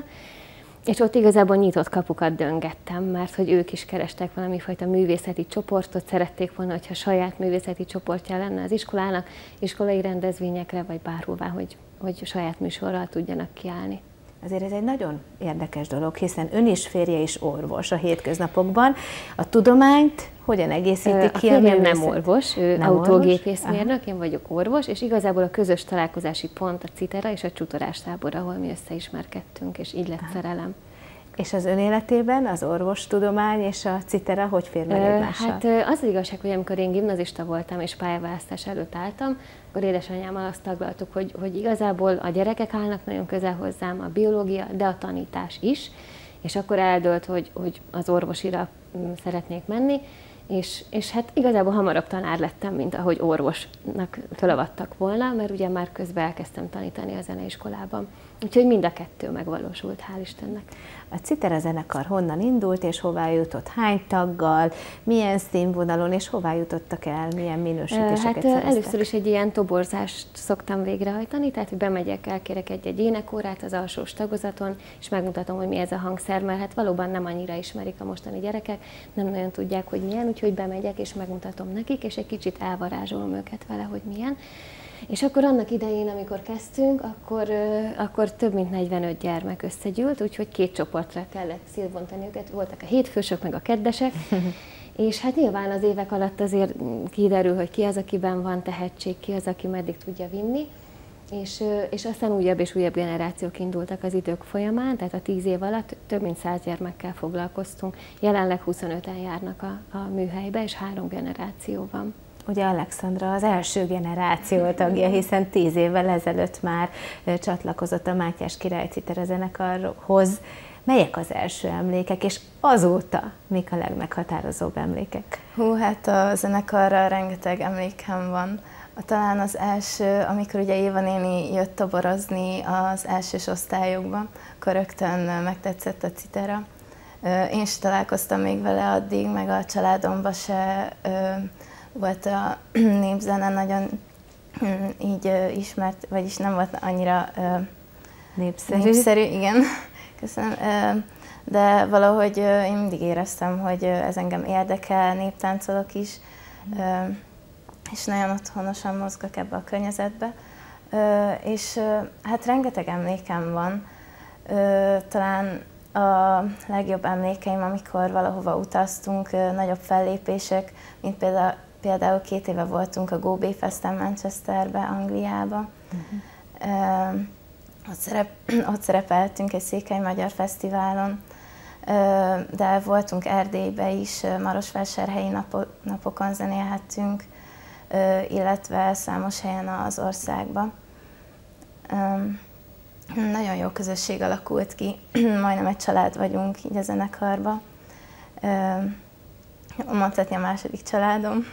és ott igazából nyitott kapukat döngettem, mert hogy ők is kerestek valami fajta művészeti csoportot, szerették volna, hogyha saját művészeti csoportja lenne az iskolának, iskolai rendezvényekre, vagy bárhová, hogy, hogy saját műsorral tudjanak kiállni. Azért ez egy nagyon érdekes dolog, hiszen ön is, férje is orvos a hétköznapokban. A tudományt hogyan egészíti ki? A férjem nem orvos, ő nem autógépészmérnök, én vagyok orvos, és igazából a közös találkozási pont a Citera és a csutorás tábor, ahol mi összeismerkedtünk, és így lett Aha. szerelem. És az ön életében az orvostudomány és a Citera hogy fér meg egymással? Hát az, az igazság, hogy amikor én gimnazista voltam és pályaválasztás előtt álltam, akkor édesanyámmal azt taglaltuk, hogy, hogy igazából a gyerekek állnak nagyon közel hozzám, a biológia, de a tanítás is, és akkor eldőlt, hogy, hogy az orvosira szeretnék menni, és, és hát igazából hamarabb tanár lettem, mint ahogy orvosnak felavattak volna, mert ugye már közben elkezdtem tanítani a zeneiskolában. Úgyhogy mind a kettő megvalósult, hál' Istennek. A Citera zenekar honnan indult, és hová jutott? Hány taggal? Milyen színvonalon, és hová jutottak el? Milyen minősítéseket hát, szereztek? Először is egy ilyen toborzást szoktam végrehajtani, tehát hogy bemegyek, elkérek egy-egy énekórát az alsós tagozaton, és megmutatom, hogy mi ez a hangszer, mert hát valóban nem annyira ismerik a mostani gyerekek, nem nagyon tudják, hogy milyen, úgyhogy bemegyek, és megmutatom nekik, és egy kicsit elvarázsolom őket vele, hogy milyen. És akkor annak idején, amikor kezdtünk, akkor, akkor több mint negyvenöt gyermek összegyűlt, úgyhogy két csoportra kellett szétbontani őket. Voltak a hétfősök, meg a keddesek, és hát nyilván az évek alatt azért kiderül, hogy ki az, akiben van tehetség, ki az, aki meddig tudja vinni. És, és aztán újabb és újabb generációk indultak az idők folyamán, tehát a tíz év alatt több mint száz gyermekkel foglalkoztunk. Jelenleg huszonöten járnak a, a műhelybe, és három generáció van. Ugye Alexandra az első generáció tagja, hiszen tíz évvel ezelőtt már csatlakozott a Mátyás Király Citera zenekarhoz. Melyek az első emlékek, és azóta mik a legmeghatározóbb emlékek? Hú, hát a zenekarra rengeteg emlékem van. Talán az első, amikor ugye Éva néni jött toborozni az elsős osztályokban, akkor rögtön megtetszett a Citera. Én is találkoztam még vele addig, meg a családomban se volt a népzene nagyon így ismert, vagyis nem volt annyira népszerű. népszerű, igen, köszönöm. De valahogy én mindig éreztem, hogy ez engem érdekel, néptáncolok is, és nagyon otthonosan mozgok ebbe a környezetbe. És hát rengeteg emlékem van. Talán a legjobb emlékeim, amikor valahova utaztunk, nagyobb fellépések, mint például például két éve voltunk a Go Bay Festen Manchesterbe, Angliába. Uh-huh. Ott, szerep, ott szerepeltünk egy székely magyar fesztiválon, de voltunk Erdélybe is, Marosvásárhelyi napok, napokon zenélhettünk, illetve számos helyen az országban. Nagyon jó közösség alakult ki, majdnem egy család vagyunk így a zenekarban. Mondhatni a második családom.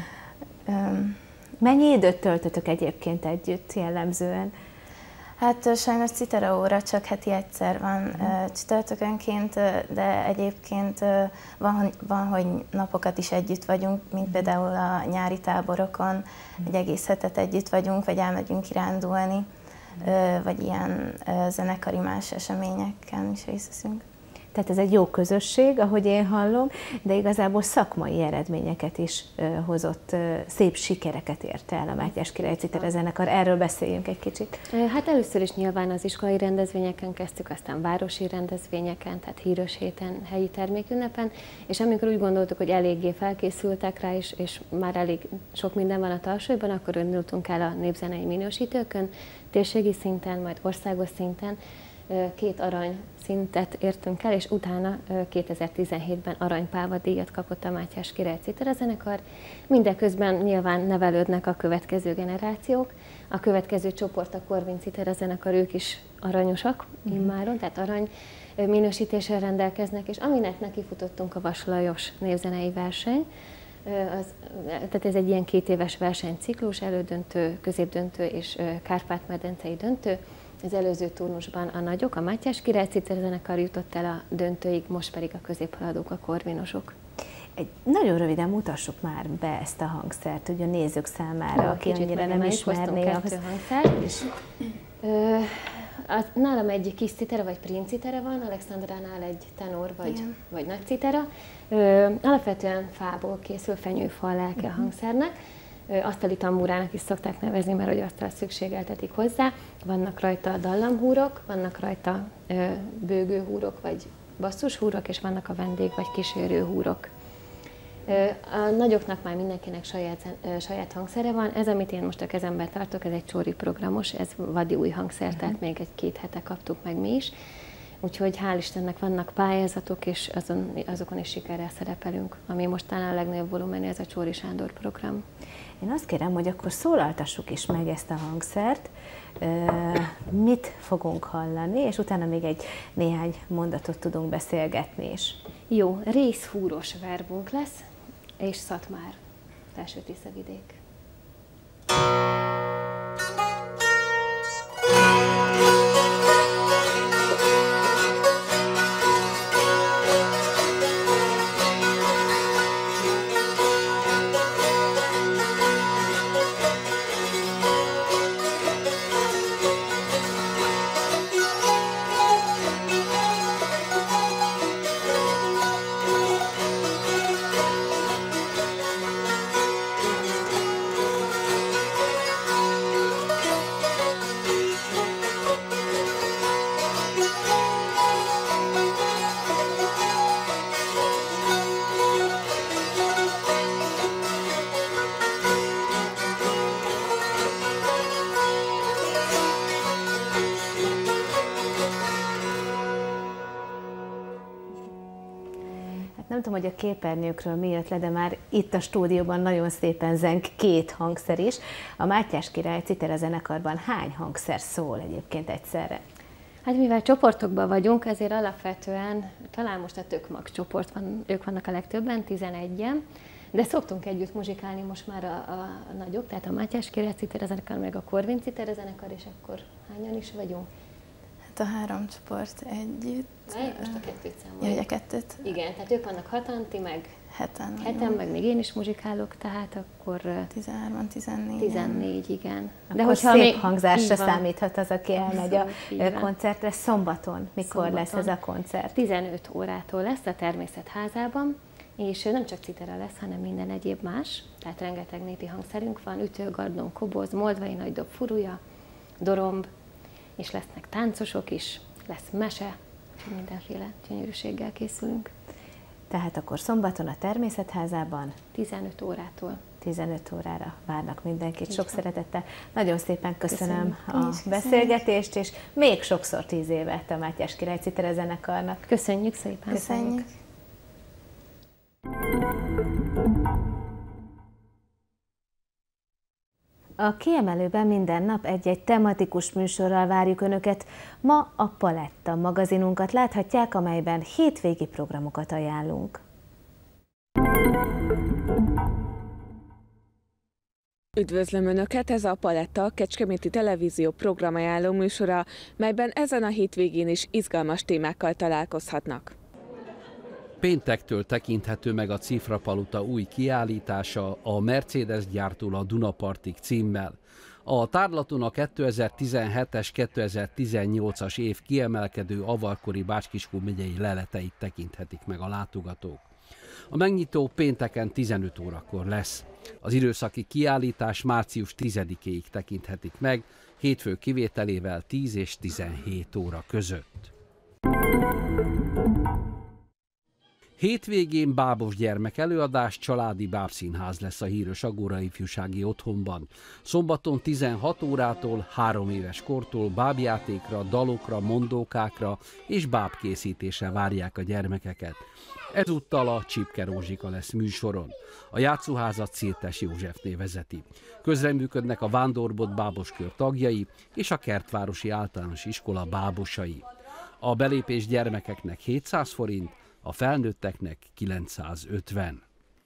Mennyi időt töltötök egyébként együtt jellemzően? Hát sajnos citera óra csak heti egyszer van mm. csütörtökönként, de egyébként van, van, hogy napokat is együtt vagyunk, mint például a nyári táborokon, mm. egy egész hetet együtt vagyunk, vagy elmegyünk kirándulni, mm. vagy ilyen zenekari más eseményeken is részt veszünk. Tehát ez egy jó közösség, ahogy én hallom, de igazából szakmai eredményeket is hozott, szép sikereket ért el a Mátyás Király Citera zenekar. Erről beszéljünk egy kicsit. Hát először is nyilván az iskolai rendezvényeken kezdtük, aztán városi rendezvényeken, tehát Híros héten, helyi termékünnepen, és amikor úgy gondoltuk, hogy eléggé felkészültek rá, és, és már elég sok minden van a tarsolyban, akkor indultunk el a népzenei minősítőkön, térségi szinten, majd országos szinten. Két arany szintet értünk el, és utána kétezer-tizenhétben aranypálva díjat kapott a Mátyás Király Citera zenekar. Mindeközben nyilván nevelődnek a következő generációk. A következő csoport, a Corvin Citera zenekar, ők is aranyosak immáron, tehát arany minősítéssel rendelkeznek, és aminek nekifutottunk a Vas Lajos névzenei verseny, az, tehát ez egy ilyen két éves versenyciklus, elődöntő, középdöntő és Kárpát-medencei döntő. Az előző turnusban a nagyok, a Mátyás Király Citera zenekar jutott el a döntőig, most pedig a középhaladók, a korvinosok. Egy nagyon röviden mutassuk már be ezt a hangszert, ugye a nézők számára, ja, aki annyira nem ismerné. Kettő hangszert. És, ö, az, nálam egy kis citera vagy princitera van, Alexandránál egy tenor vagy, vagy nagy citera. Ö, alapvetően fából készül, fenyőfa a lelke a hangszernek. Asztali tambúrának is szokták nevezni, mert hogy asztalt szükségeltetik hozzá. Vannak rajta dallamhúrok, vannak rajta ö, bőgőhúrok vagy basszushúrok, és vannak a vendég vagy kísérő húrok. Ö, a nagyoknak már mindenkinek saját, ö, saját hangszere van. Ez, amit én most a kezemben tartok, ez egy csóri programos, ez vadi új hangszer, uh-huh. tehát még egy két hete kaptuk meg mi is. Úgyhogy hál' Istennek vannak pályázatok, és azon, azokon is sikerrel szerepelünk, ami most talán a legnagyobb volumenű, ez a Csóri Sándor program. Én azt kérem, hogy akkor szólaltassuk is meg ezt a hangszert, mit fogunk hallani, és utána még egy néhány mondatot tudunk beszélgetni is. Jó, részhúros verbunk lesz, és Szatmár, Felső-Tiszavidék. Nem tudom, hogy a képernyőkről mi jött le, de már itt a stúdióban nagyon szépen zeng két hangszer is. A Mátyás Király Citera zenekarban hány hangszer szól egyébként egyszerre? Hát mivel csoportokban vagyunk, ezért alapvetően talán most a Tökmag csoport van, ők vannak a legtöbben, tizenegyen, de szoktunk együtt muzsikálni most már a, a, a nagyok, tehát a Mátyás Király Citera zenekar, meg a Corvin Citera zenekar, és akkor hányan is vagyunk? Hát a három csoport együtt. Mely? Most a kettőt számoljuk. Jaj, a kettőt. Igen, tehát ők vannak hatan, ti meg heten, heten, meg még én is muzsikálok, tehát akkor tizenhárman, tizennégy. tizennégy, igen. De hogyha szép még hangzásra számíthat az, aki elmegy a koncertre. Szombaton mikor Szombaton. lesz ez a koncert? tizenöt órától lesz a Természettházában, és nem csak citera lesz, hanem minden egyéb más. Tehát rengeteg népi hangszerünk van, ütő, gardon, koboz, moldvai nagydob, furúja, doromb, és lesznek táncosok is, lesz mese, mindenféle gyönyörűséggel készülünk. Tehát akkor szombaton a Természettházában? tizenöt órától. tizenöt órára várnak mindenkit. Sok szeretettel. Nagyon szépen köszönöm Köszönjük. a beszélgetést, és még sokszor tíz évet a Mátyás Király Citera zenekarnak. Köszönjük szépen. Köszönjük. A Kiemelőben minden nap egy-egy tematikus műsorral várjuk Önöket. Ma a Paletta magazinunkat láthatják, amelyben hétvégi programokat ajánlunk. Üdvözlöm Önöket, ez a Paletta, a Kecskeméti Televízió programajánló műsora, melyben ezen a hétvégén is izgalmas témákkal találkozhatnak. Péntektől tekinthető meg a Cifrapalota új kiállítása, a Mercedes gyártól a Dunapartig címmel. A tárlaton a kétezer-tizenhetes kétezer-tizennyolcas év kiemelkedő avarkori Bács-Kiskun megyei leleteit tekinthetik meg a látogatók. A megnyitó pénteken tizenöt órakor lesz. Az időszaki kiállítás március tizedikéig tekinthetik meg, hétfő kivételével tíz és tizenhét óra között. Hétvégén bábos gyermek előadás, családi bábszínház lesz a híres Agóra ifjúsági otthonban. Szombaton tizenhat órától három éves kortól bábjátékra, dalokra, mondókákra és bábkészítésre várják a gyermekeket. Ezúttal a Csipke Rózsika lesz műsoron. A játszóházat Szirtes Józsefné vezeti. Közreműködnek a Vándorbot báboskör tagjai és a Kertvárosi Általános Iskola bábosai. A belépés gyermekeknek hétszáz forint, a felnőtteknek kilencszázötven.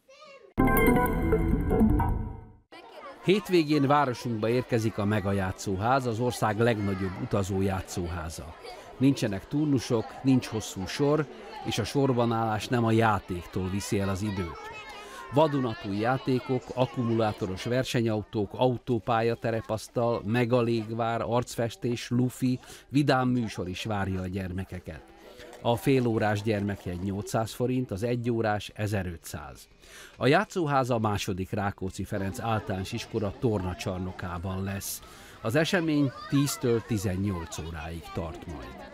Hétvégén városunkba érkezik a Mega Játszóház, az ország legnagyobb utazó játszóháza. Nincsenek turnusok, nincs hosszú sor, és a sorbanállás nem a játéktól viszi el az időt. Vadonatúj játékok, akkumulátoros versenyautók, autópálya terepasztal, megalégvár, arcfestés, lufi, vidám műsor is várja a gyermekeket. A félórás gyermekjegy nyolcszáz forint, az egyórás ezerötszáz. A játszóház a második Rákóczi Ferenc általános iskola tornacsarnokában lesz. Az esemény tíztől tizennyolc óráig tart majd.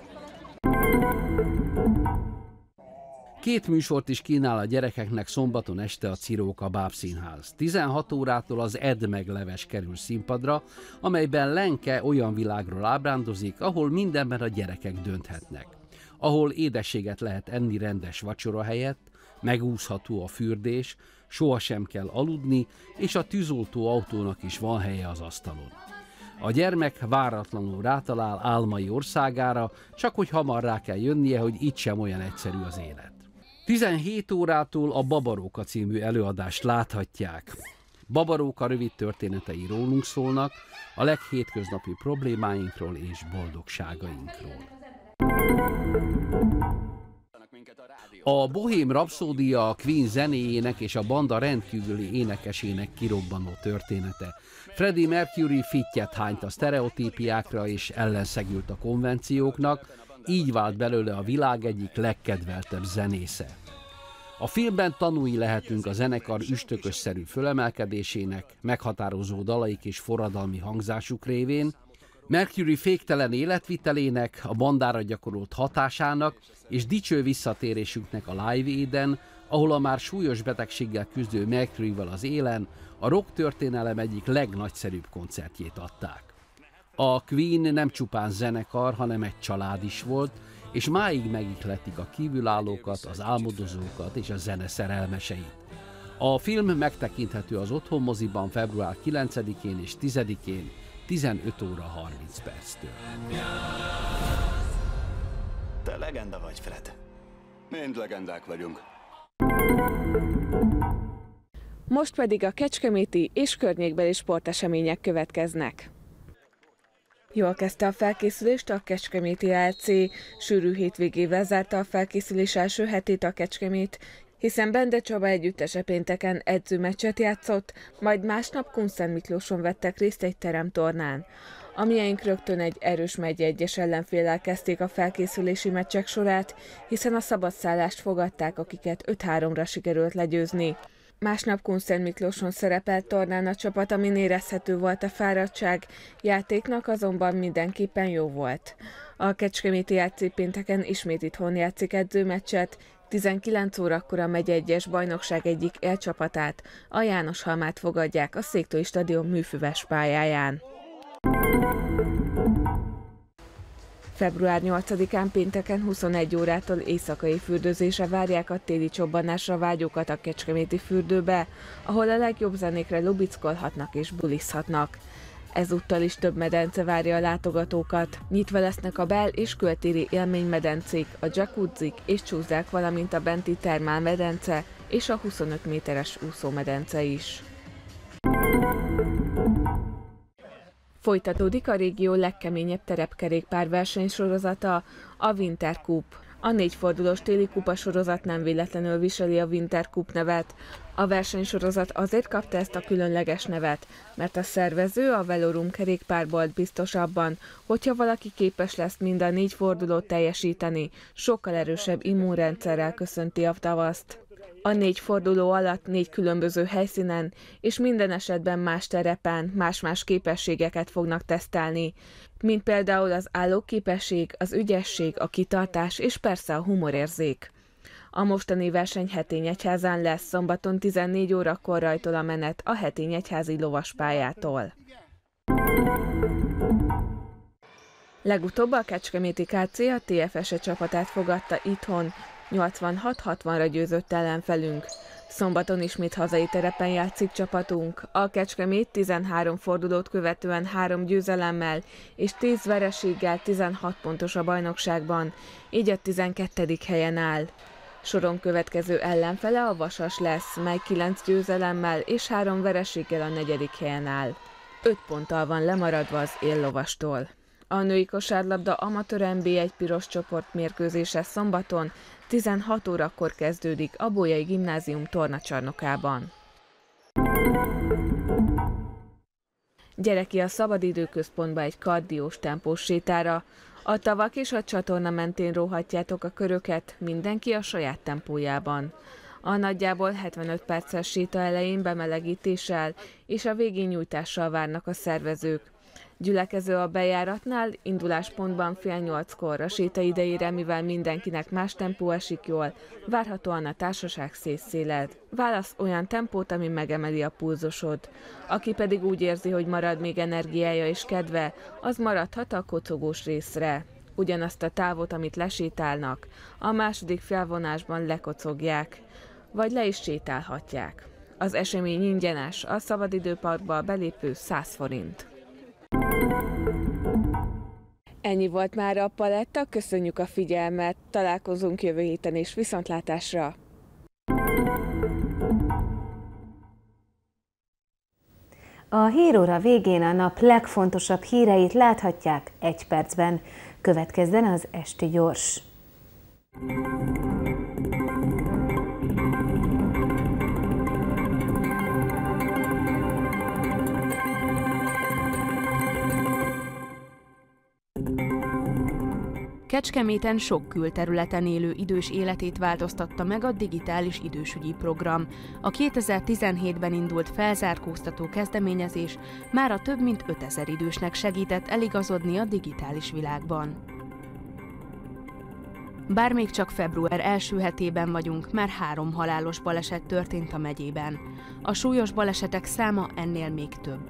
Két műsort is kínál a gyerekeknek szombaton este a Ciróka Bábszínház. tizenhat órától az Edd meg leves kerül színpadra, amelyben Lenke olyan világról ábrándozik, ahol mindenben a gyerekek dönthetnek. Ahol édességet lehet enni rendes vacsora helyett, megúszható a fürdés, sohasem kell aludni, és a tűzoltó autónak is van helye az asztalon. A gyermek váratlanul rátalál álmai országára, csak hogy hamar rá kell jönnie, hogy itt sem olyan egyszerű az élet. tizenhét órától a Babaróka című előadást láthatják. Babaróka rövid történetei rólunk szólnak, a leghétköznapi problémáinkról és boldogságainkról. A Bohém Rapszódia a Queen zenéjének és a banda rendkívüli énekesének kirobbanó története. Freddie Mercury fittyet hányt a sztereotípiákra és ellenszegült a konvencióknak, így vált belőle a világ egyik legkedveltebb zenésze. A filmben tanúi lehetünk a zenekar üstökösszerű fölemelkedésének, meghatározó dalaik és forradalmi hangzásuk révén, Mercury féktelen életvitelének, a bandára gyakorolt hatásának és dicső visszatérésüknek a Live Aiden, ahol a már súlyos betegséggel küzdő Mercuryval az élen a rock történelem egyik legnagyszerűbb koncertjét adták. A Queen nem csupán zenekar, hanem egy család is volt, és máig megihletik a kívülállókat, az álmodozókat és a zene szerelmeseit. A film megtekinthető az Otthonmoziban február kilencedikén és tizedikén, tizenöt óra harminc perctől. Te legenda vagy, Fred. Mind legendák vagyunk. Most pedig a kecskeméti és környékbeli sportesemények következnek. Jól kezdte a felkészülést a Kecskeméti á el cé, sűrű hétvégével zárta a felkészülés első hetét a Kecskemét, hiszen Bende Csaba együttese pénteken edzőmeccset játszott, majd másnap Kunszent Miklóson vettek részt egy teremtornán. A miénk rögtön egy erős megye egyes ellenféllel kezdték a felkészülési meccsek sorát, hiszen a szabadszállást fogadták, akiket öt háromra sikerült legyőzni. Másnap Kunszent Miklóson szerepelt tornán a csapat, amin érezhető volt a fáradtság, játéknak azonban mindenképpen jó volt. A Kecskeméti á el cé pénteken ismét itthon játszik edzőmeccset, tizenkilenc órakor a megye egyes bajnokság egyik élcsapatát, a Jánoshalmát fogadják a Székely Stadion műfüves pályáján. február nyolcadikán pénteken huszonegy órától éjszakai fürdőzésre várják a téli csobbanásra vágyókat a kecskeméti fürdőbe, ahol a legjobb zenékre lubickolhatnak és bulizhatnak. Ezúttal is több medence várja a látogatókat. Nyitva lesznek a bel- és kültéri élménymedencék, a jacuzzik és csúzdák, valamint a benti termálmedence és a huszonöt méteres úszómedence is. Folytatódik a régió legkeményebb terepkerékpár versenysorozata, a Winter Cup. A négyfordulós téli kupa sorozat nem véletlenül viseli a Winter Cup nevet. A versenysorozat azért kapta ezt a különleges nevet, mert a szervező, a Velorum kerékpárbolt biztos abban, hogyha valaki képes lesz mind a négy fordulót teljesíteni, sokkal erősebb immunrendszerrel köszönti a tavaszt. A négy forduló alatt négy különböző helyszínen és minden esetben más terepen más-más képességeket fognak tesztelni, mint például az állóképesség, az ügyesség, a kitartás és persze a humorérzék. A mostani verseny Hetényegyházán lesz, szombaton tizennégy órakor rajtol a menet a Hetényegyházi lovaspályától. Legutóbb a kecskeméti ká cé a té ef es-e csapatát fogadta itthon, nyolcvanhat hatvanra győzött ellenfelünk. Szombaton ismét hazai terepen játszik csapatunk. A Kecskemét tizenhárom fordulót követően három győzelemmel és tíz vereséggel tizenhat pontos a bajnokságban, így a tizenkettedik helyen áll. Soron következő ellenfele a Vasas lesz, mely kilenc győzelemmel és három vereséggel a negyedik helyen áll. öt ponttal van lemaradva az éllovastól. A női kosárlabda amatőr en bé egy piros csoport mérkőzése szombaton tizenhat órakor kezdődik a Bolyai Gimnázium tornacsarnokában. Gyere ki a szabadidőközpontba egy kardiós tempós sétára. A tavak és a csatorna mentén róhatjátok a köröket, mindenki a saját tempójában. A nagyjából hetvenöt perces séta elején bemelegítéssel és a végén nyújtással várnak a szervezők. Gyülekező a bejáratnál, induláspontban fél nyolckor, a séta idejére, mivel mindenkinek más tempó esik jól, várhatóan a társaság szétszéled. Válasz olyan tempót, ami megemeli a pulzusod. Aki pedig úgy érzi, hogy marad még energiája és kedve, az maradhat a kocogós részre. Ugyanazt a távot, amit lesétálnak, a második felvonásban lekocogják, vagy le is sétálhatják. Az esemény ingyenes, a szabadidőparkba a belépő száz forint. Ennyi volt már a paletta, köszönjük a figyelmet, találkozunk jövő héten és viszontlátásra! A híróra végén a nap legfontosabb híreit láthatják egy percben. Következzen az Esti Gyors. Kecskeméten sok külterületen élő idős életét változtatta meg a digitális idősügyi program. A kétezer-tizenhétben indult felzárkóztató kezdeményezés mára több mint ötezer idősnek segített eligazodni a digitális világban. Bár még csak február első hetében vagyunk, már három halálos baleset történt a megyében. A súlyos balesetek száma ennél még több.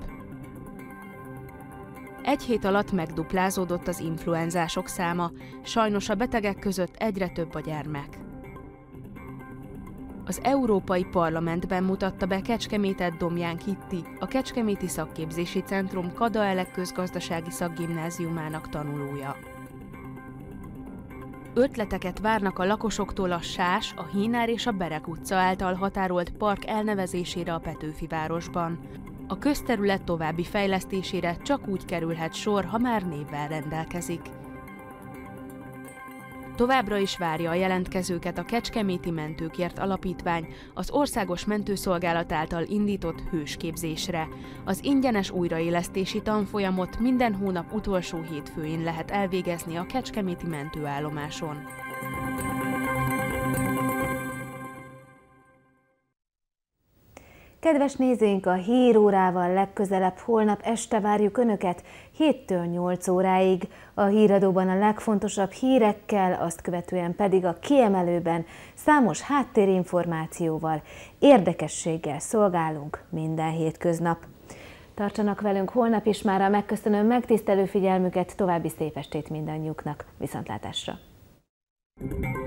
Egy hét alatt megduplázódott az influenzások száma, sajnos a betegek között egyre több a gyermek. Az Európai Parlamentben mutatta be Kecskemétet Domján Kitti, a Kecskeméti Szakképzési Centrum Kada Elek közgazdasági szakgimnáziumának tanulója. Ötleteket várnak a lakosoktól a Sás, a Hínár és a Berek utca által határolt park elnevezésére a Petőfi városban. A közterület további fejlesztésére csak úgy kerülhet sor, ha már névvel rendelkezik. Továbbra is várja a jelentkezőket a Kecskeméti Mentőkért Alapítvány az Országos Mentőszolgálat által indított hősképzésre. Az ingyenes újraélesztési tanfolyamot minden hónap utolsó hétfőjén lehet elvégezni a Kecskeméti mentőállomáson. Kedves nézőink, a hírórával legközelebb holnap este várjuk Önöket héttől nyolc óráig. A híradóban a legfontosabb hírekkel, azt követően pedig a kiemelőben számos háttérinformációval, érdekességgel szolgálunk minden hétköznap. Tartsanak velünk holnap is, mára megköszönöm megtisztelő figyelmüket, további szép estét mindannyiuknak. Viszontlátásra!